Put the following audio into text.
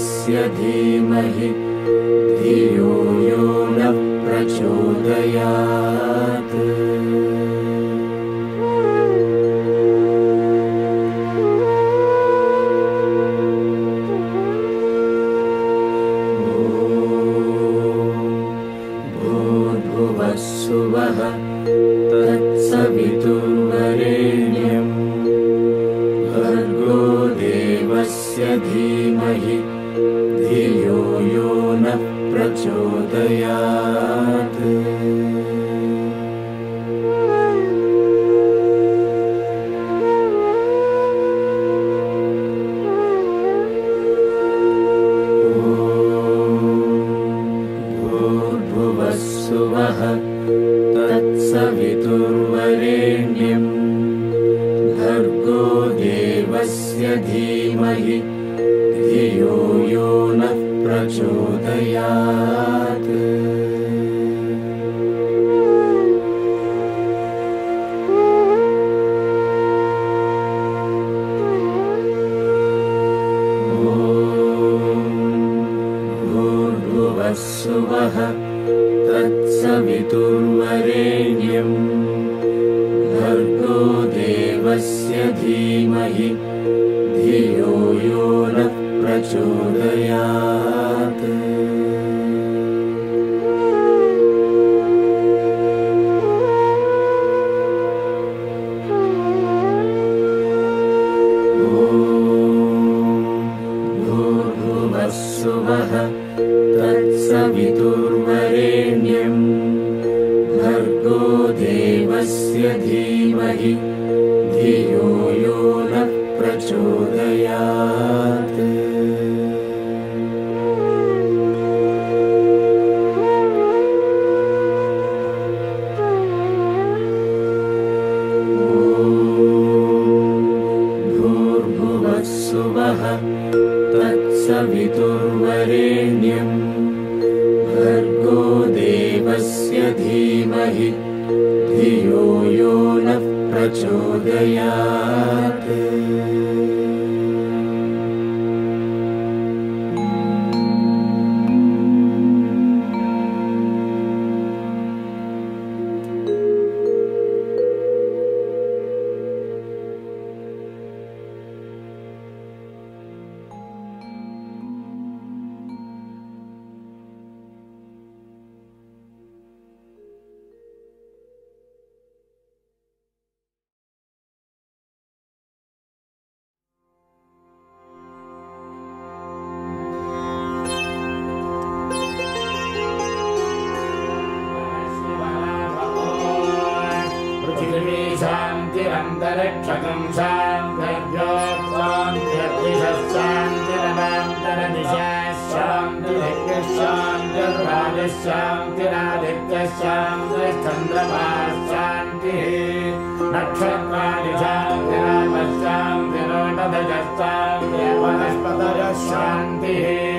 भर्गोदेवस्य धीमहि धियो यो नः प्रचोदयात्। भूर्भुवस्सुवः तत्सवितुर्वरेण्यं भर्गो देवस्य धीमहि धियो यो नः प्रचोदयात्। भूर्भुवस्सुवः तत्सवितुर्वरेण्यं भर्गो देवस्य धीमहि धियो यो नः प्रचोदयात्। भूर्भुवस्सुवः तत्सवितुर्वरेण्यं भर्गो देवस्य धीमहि धियो यो नः प्रचोदयात्। भूर्भुवस्सुवः तत्सवितुर्वरेण्यं भर्गो देवस्य धीमहि धियो यो नः प्रचोदयात्। भूर्भुवस्सुवः तत्सवितुर्वरेण्यं भर्गो देवस्य धीमहि धियो यो नः प्रचोदयात्। शान्तिरन्तरिक्षकं शान्तिर्योक्तान्त्यद्विषः शान्तिरवान्तरदिशः शान्तिर्शान्तिर्वायुः शान्तिरादित्यः शान्तिश्चन्द्रमाः शान्तिः नक्षत्राणि शान्तिरापः शान्तिरोषधयः शान्तिर्वनस्पतयः शान्तिः